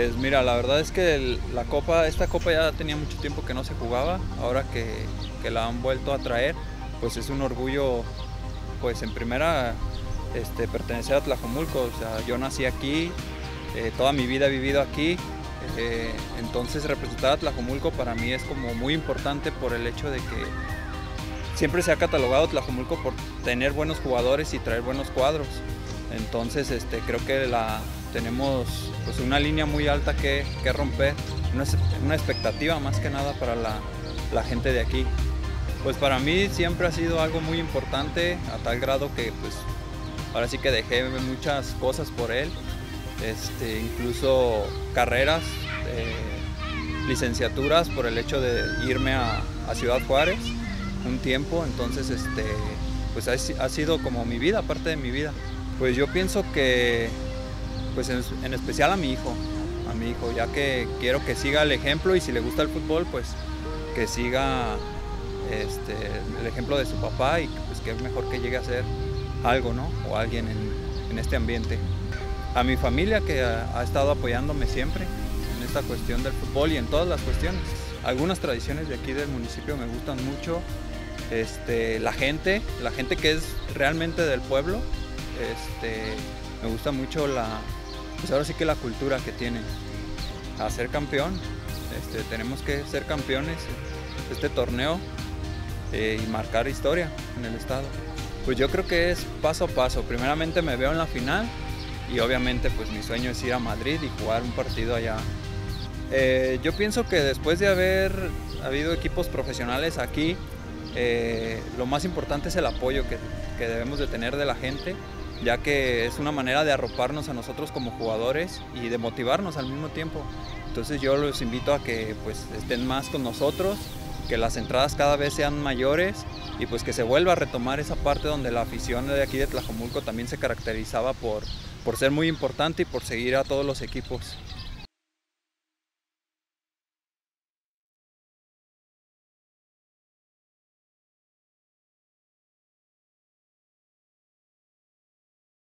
Pues mira, la verdad es que esta copa ya tenía mucho tiempo que no se jugaba, ahora que la han vuelto a traer, pues es un orgullo, pues en primera, pertenecer a Tlajomulco. O sea, yo nací aquí, toda mi vida he vivido aquí, entonces representar a Tlajomulco para mí es como muy importante por el hecho de que siempre se ha catalogado Tlajomulco por tener buenos jugadores y traer buenos cuadros. Entonces creo que tenemos pues una línea muy alta que romper, una expectativa más que nada para la gente de aquí. Pues para mí siempre ha sido algo muy importante, a tal grado que pues ahora sí que dejé muchas cosas por él, incluso carreras, licenciaturas, por el hecho de irme a Ciudad Juárez un tiempo. Entonces pues ha sido como mi vida, parte de mi vida. Pues yo pienso que pues en especial a mi hijo, ya que quiero que siga el ejemplo, y si le gusta el fútbol, pues que siga el ejemplo de su papá, y pues que es mejor que llegue a ser algo, ¿no? O alguien en este ambiente. A mi familia, que ha estado apoyándome siempre en esta cuestión del fútbol y en todas las cuestiones. Algunas tradiciones de aquí del municipio me gustan mucho. La gente que es realmente del pueblo, me gusta mucho pues ahora sí que la cultura que tienen. A ser campeón, tenemos que ser campeones de este torneo, y marcar historia en el estado. Pues yo creo que es paso a paso. Primeramente me veo en la final, y obviamente pues mi sueño es ir a Madrid y jugar un partido allá. Yo pienso que después de haber habido equipos profesionales aquí, lo más importante es el apoyo que debemos de tener de la gente, ya que es una manera de arroparnos a nosotros como jugadores y de motivarnos al mismo tiempo. Entonces yo los invito a que pues estén más con nosotros, que las entradas cada vez sean mayores, y pues que se vuelva a retomar esa parte donde la afición de aquí de Tlajomulco también se caracterizaba por ser muy importante y por seguir a todos los equipos.